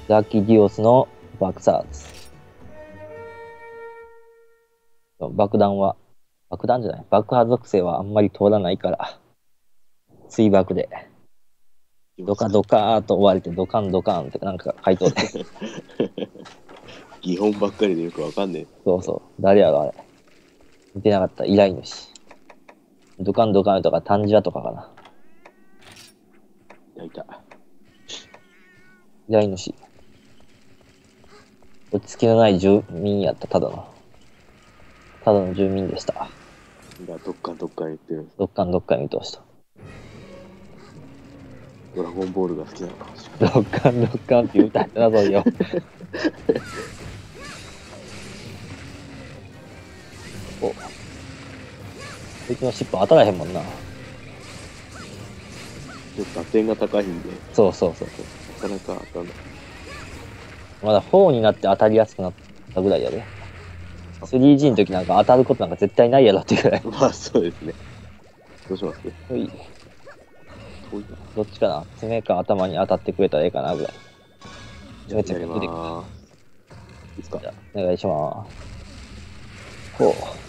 ザキディオスの爆殺。爆弾じゃない。爆破属性はあんまり通らないから、水爆で、ドカドカーと追われて、ドカンドカンってなんか回答で。 基本ばっかりでよくわかんねえ。 そうそう。誰やろ、あれ。見てなかった。依頼主。ドカンドカンとか、タンジラとかかな。 いた。 依頼主。落ち着きのない住民やった、ただの住民でした。 どっか言ってるんです。 どっかん見通した。 ドラゴンボールが好きなのかもしどっかんって言うたんやな、そうよ。お。こいつの尻尾当たらへんもんな。 れない。打点が高いんで、 そう。 なかなか当たんない。 まだ4になって当たりやすくなったぐらいやで。3G の時なんか当たることなんか絶対ないやろっていうぐらい。 まあそうですね。どうします？ ほい。どっちかな、爪か頭に当たってくれたらええかなぐらい。 じゃあやりまーす。いいですか？ じゃあお願いします。こう。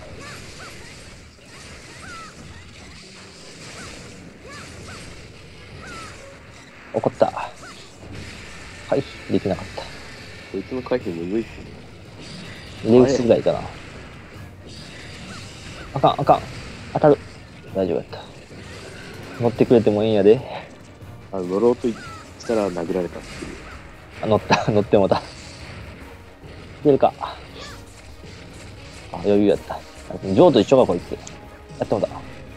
怒った。回避できなかった。 こいつの回避むずいっすね。 入れ口ぐらいかな。あかん。当たる。大丈夫やった。乗ってくれてもいいんやで。 乗ろうとしたら殴られたっていう。 乗ってもた。いけるか。余裕やった。ジョーと一緒か、こいつ。やってもた。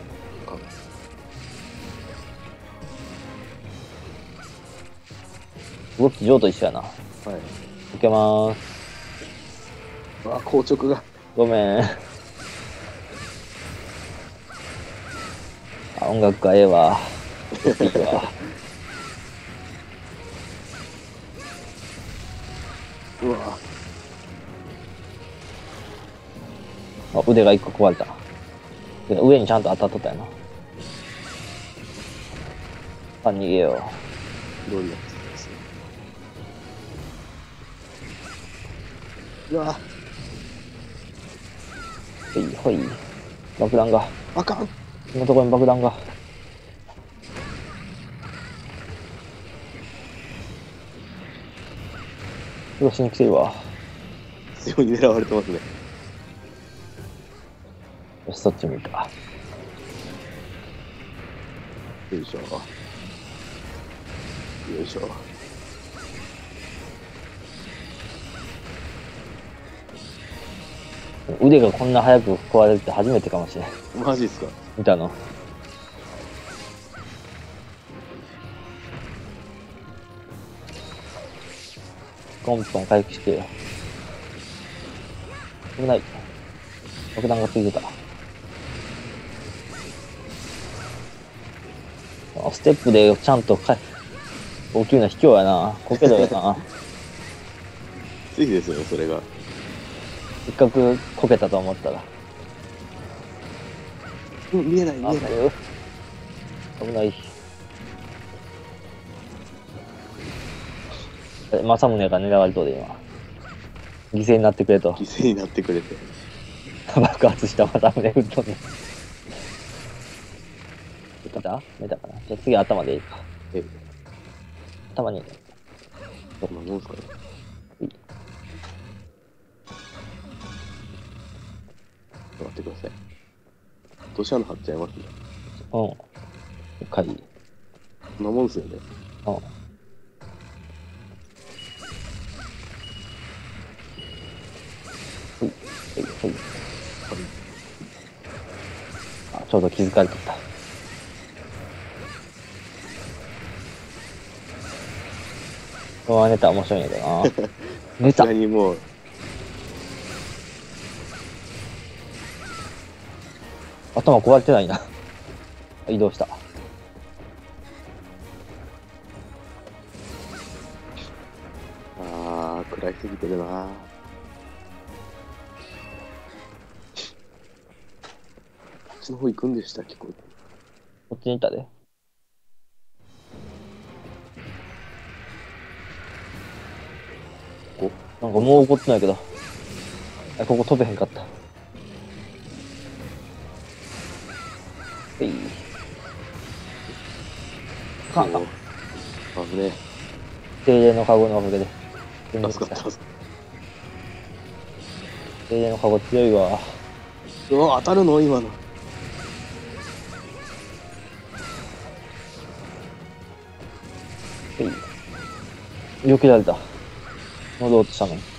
動きジョーと一緒やな。はい。受けまーす。 硬直が。 ごめん。音楽がええわ。いいわ。 うわ腕が一個壊れた。上にちゃんと当たっとったよな。逃げよう。 どういうやつですね。うわほい。爆弾が。 あかん。 このところに爆弾が。殺しに来てるわ。 強に狙われてますね。 よし、そっち向いた。 よいしょ。よいしょ。 腕がこんな早く壊れるって初めてかもしれない。 マジっすか？ 見たの。コンポン回復してよ。危ない。爆弾がついてた。ステップでちゃんと大きいの卑怯やな。こけろよな。 ついですよね、それが。 せっかくこけたと思ったら。 見えない。危ない。政宗が狙われとる今。犠牲になってくれと。 犠牲になってくれて。 爆発した政宗撃っとんねん。寝たかな。じゃあ次頭でいいか。頭に。 どんなもんすかね。待ってください。落とし穴張っちゃいますね。 かい。 そんなもんですよね。 ちょうど気づかれてた。このまま寝たら面白いんやけどな。寝た。 にもう頭壊れてないな。移動した。 食らいすぎてるな。こっちの方行くんでしたっけ？こっちにいたで。 なんかもう怒ってないけど。あ、ここ飛べへんかった。えい。かんか。 危ね精霊のカゴのおかげで。 え。助かった。 精霊のカゴ強いわ。 うわ、当たるの今の。 えい。避けられた。戻ろうとしたのに。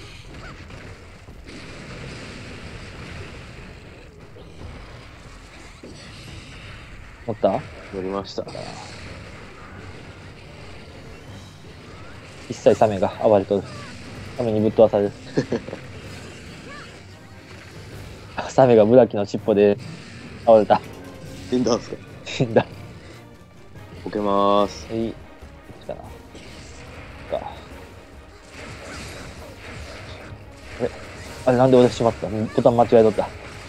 乗った？ 乗りました。 一切サメが暴れとる。サメにぶっ飛ばされる。サメがブラキの尻尾で倒れた。 死んだんですか？ 死んだ。 ボケまーす。 いい。こっちかな。か。あれなんで俺しまった？ボタン間違えとった。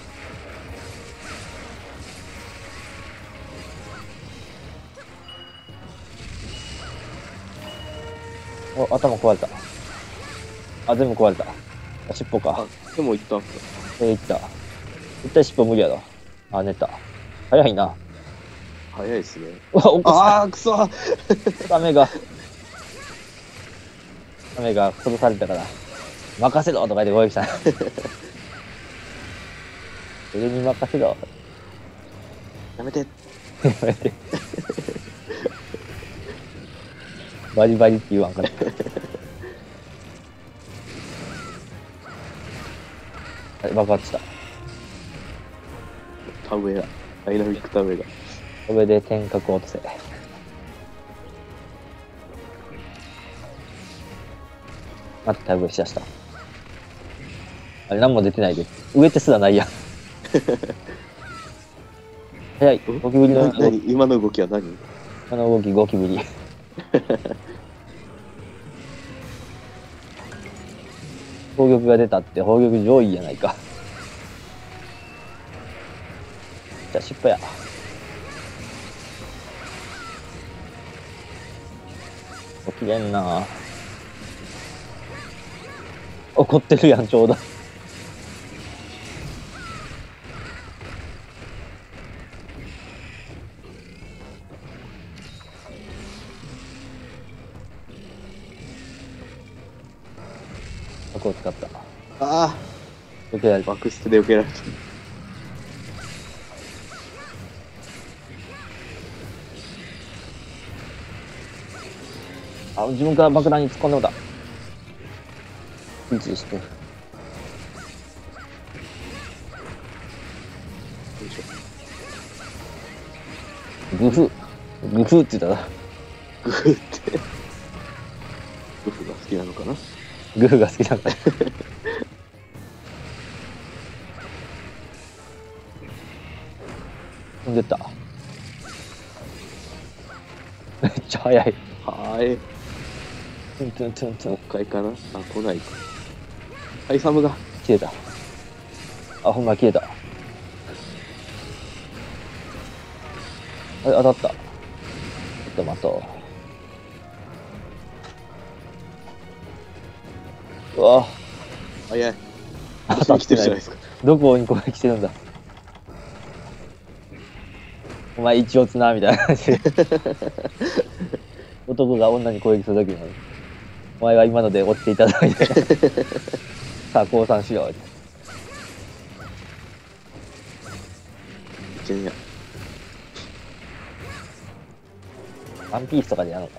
お、頭壊れた。あ、全部壊れた。あ、尻尾か。 あ、でも行ったんすか？ いった。絶対尻尾無理やろ。あ、寝た。早いな。 早いっすね。 うわ、起こあー、くそした。サメが殺されたから、任せろとか言って攻撃した。俺に任せろ。 やめて。 バリバリって言わんかった。あれ、爆発した。 田植えだ。ダイナミック田植えだ。 上で天角を落とせ。また田植えしだした。あれ、何も出てないで。植えてすらないやん。早い。ゴキブリの今の動きは何？ この動き、ゴキブリ。砲玉が出たって砲玉上位やないか。じゃあ尻尾や。起きれんな。怒ってるやん、ちょうど。こを使った。 あ避けられあ、 た。 バックステで避けられた。 あ、自分から爆弾に突っ込んでもた。ピンチして。 よいしょ。 グフグフって言ったら、 グフって。グフが好きなのかな？ グフが好きなんだ。飛んでった。めっちゃ速い。 はーい。 トゥントゥントゥントゥン。 もう一回かな？あ、来ないか。はい、サムが。 消えた。あ、ほんま消えた。あれ、当たった。ちょっと待とう。うわ早い。 当私に来てるじゃないですか。 どこに攻撃してるんだ。お前一応つなみたいな感じで。男が女に攻撃するときに、お前は今ので落ちていただいて。さあ、降参しよう。 いけんや。 ワンピースとかでやるのか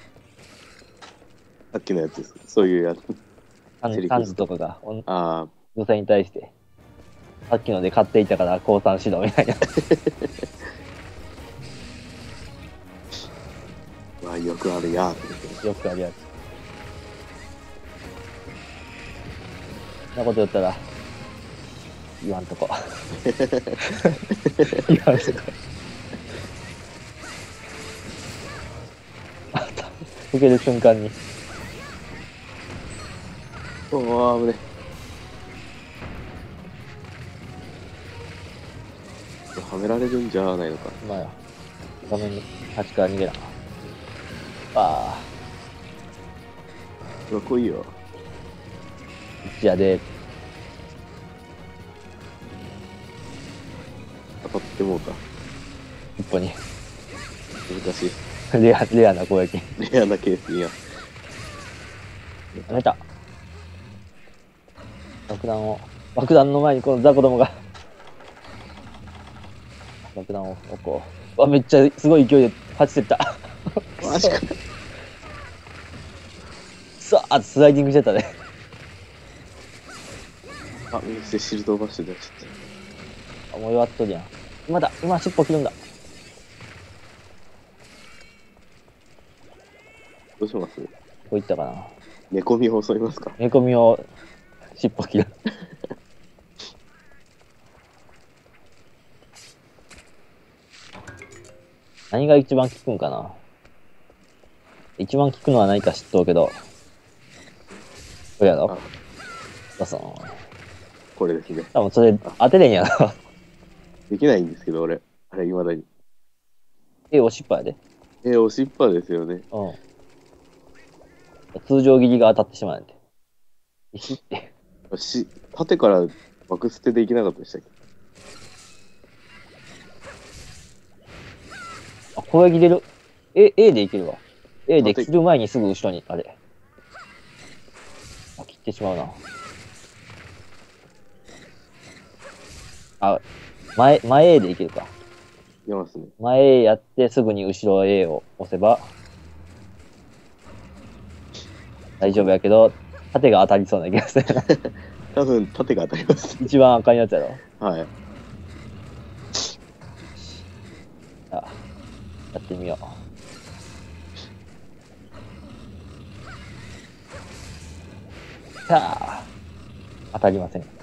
さっきのやつです。そういうやつ。セリフな。サンズとかがあ女性に対して、さっきので買っていたから降参しろみたいな。 あ、まあ、よくあるやーって言って。 よくあるやつ。そんなこと言ったら、言わんとこ。言わんとこ。あった。受ける瞬間に。 おー、危ね。はめられるんじゃないのか。 まあよ。画面に端から逃げな。あうわ、来いよ。 一夜で、 当たってもうた。 一歩に。 難しい。 レアな攻撃。 レアなケースには。 やめた。爆弾の前にこの雑魚どもが。爆弾を置こう。わ、めっちゃすごい勢いで走ってった。 マジか。 さあ、スライディングしてたね。 あ、右手シールドバッシュでちょっあ、もう弱っとるやん。今尻尾切るんだ。 と。どうします？ こういったかな。 寝込みを襲いますか？ 寝込みを尻尾切る。何が一番効くんかな。一番効くのは何か知っとうけど。これやろ。 これですね。 多分それ当てれんやろ。 できないんですけど、俺。あれ、未だに。 おしっぱやで。 押しっぱですよね。 うん。通常切りが当たってしまうんやて。石って。 縦から爆捨てできなかったでしたっけ？ あ、攻撃出る。A でいけるわ。A で切る前にすぐ後ろに、あれ。あ、切ってしまうな。あ、前 A でいけるか。 いけますね。 前 A やってすぐに後ろ A を押せば大丈夫やけど、縦が当たりそうな気がする。 多分、縦が当たります。 一番赤いやつやろ。 はい。 あ、やってみよう。さあ、当たりません。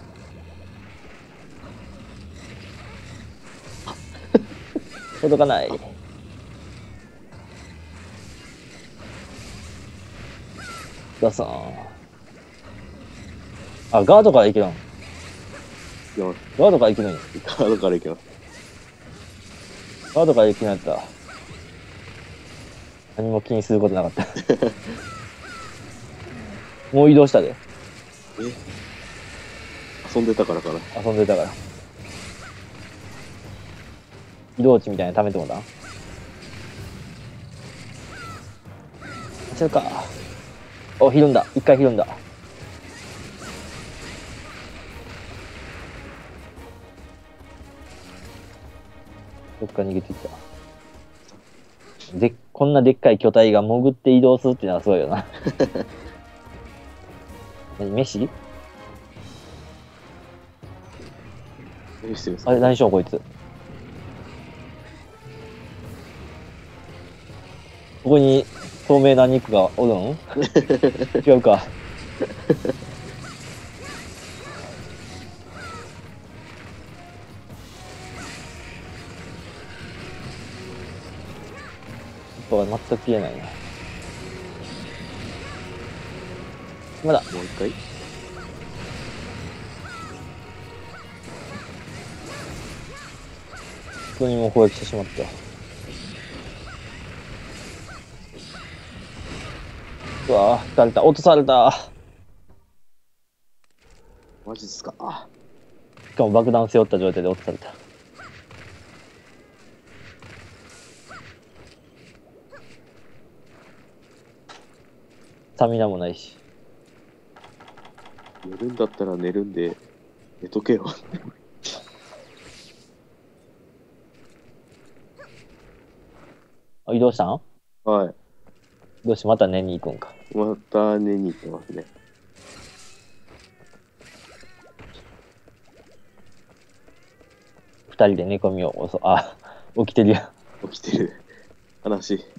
届かない。ガサン。あ、ガードからいけるん。 いけます。 ガードからいけるんや。 ガードからいけます。 ガードからいけるんやったら何も気にすることなかった。もう移動したで。 遊んでたからかな。 遊んでたから。移動値みたいに貯めてもだ。走るか。お、ひるんだ。一回ひるんだ。どっか逃げていった。で、こんなでっかい巨体が潜って移動するっていうのはすごいよな。何、飯あれ、何しようこいつ。ここに透明な肉がおるん？違うか。全く消えないな。まだ。 もう一回。 普通にもう攻撃してしまった。うわぁ、撃たれた。落とされた。 マジっすか。 しかも爆弾背負った状態で落とされた。スタミナもないし。 寝るんだったら寝るんで、寝とけよ。 あ、移動したん？ はい。 どうしてまた寝に行くんか。 また寝に行ってますね。 二人で寝込みをあ、起きてるやん。起きてる。悲しい。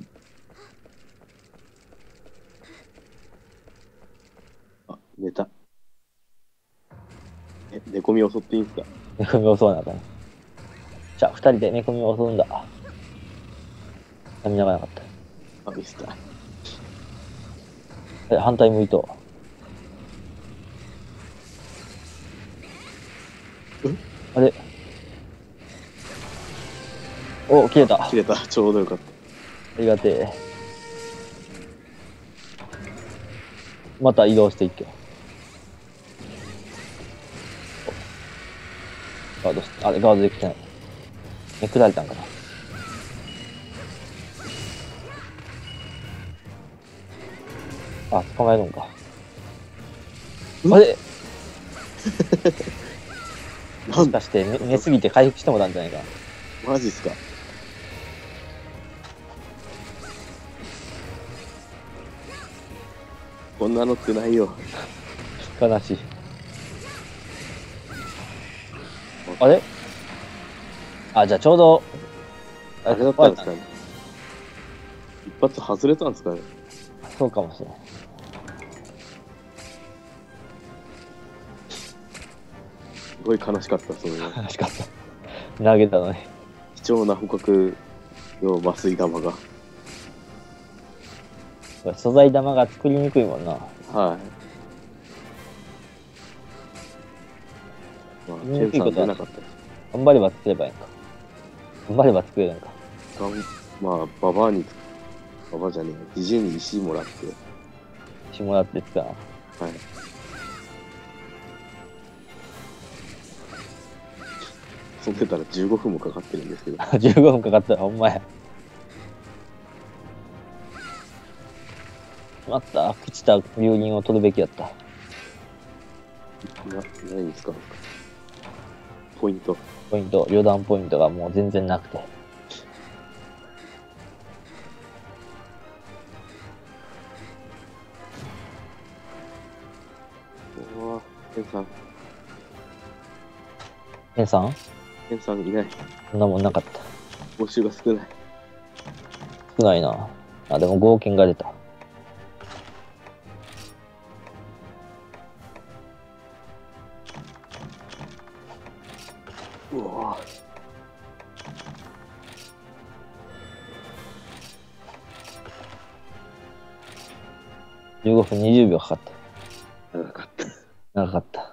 あ、寝た。寝込み襲っていいんすか？ 寝込み襲わなあかん。じゃあ、二人で寝込みを襲うんだ。スタミナがなかった。 あ、ミスった。 反対向いと。あれお、切れた。 切れた。ちょうどよかった。 ありがてえ。また移動していっけ。 あれ、ガードできてない。めくられたんかな。あ、捕まえるんか。あれもしかして寝すぎて回復してもたんじゃないか。 マジっすか。こんなのってないよ。 悲しい。あれあ、じゃあちょうど、 あれだったんですかね。一発外れたんですかね。 そうかもしれない。 すごい悲しかった、それは。 悲しかった。投げたのに。 貴重な捕獲の麻酔玉が。 素材玉が作りにくいもんな。 はい。まあ、ケンさん出なかったです。 頑張れば作ればいいんか。頑張れば作れるんか。 まあ、ババアに、ババアじゃねえ、ジジイに石もらって。 石もらって作らな。 はい。そんでたら15分もかかってるんですけど。 15分かかったらほんまや。また、朽ちた流銀を取るべきやった。 何に使うんですか？ポイント。 ポイント、旅団ポイントがもう全然なくて。 おー、ケンさん。 ケンさんケンさんいない。 そんなもんなかった。 報酬が少ない。 少ないな。あ、でも合金が出た。 うわ 15分20秒かかっぁ、長かった。 た。長かった。